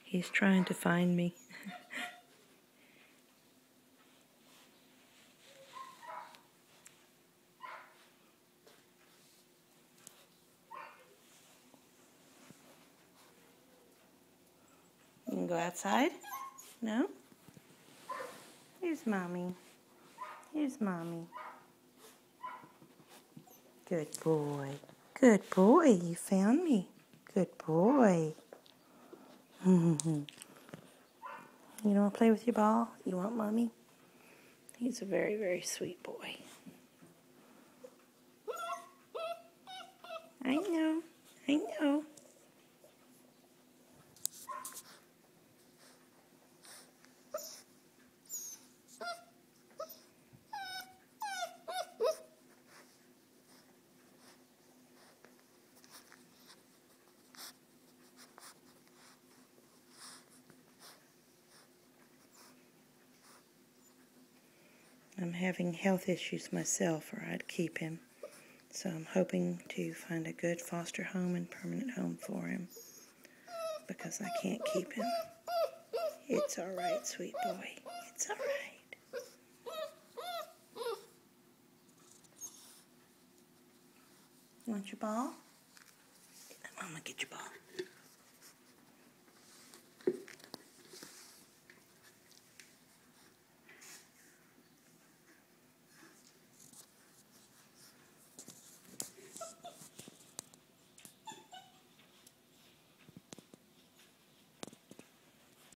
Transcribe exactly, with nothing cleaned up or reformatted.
He's trying to find me. You can go outside? No? Here's Mommy. Here's Mommy. Good boy. Good boy. You found me. Good boy. You don't want to play with your ball? You want Mommy? He's a very, very sweet boy. I know. I know. I'm having health issues myself, or I'd keep him. So I'm hoping to find a good foster home and permanent home for him, because I can't keep him. It's all right, sweet boy. It's all right. You want your ball? Let Mama get your ball.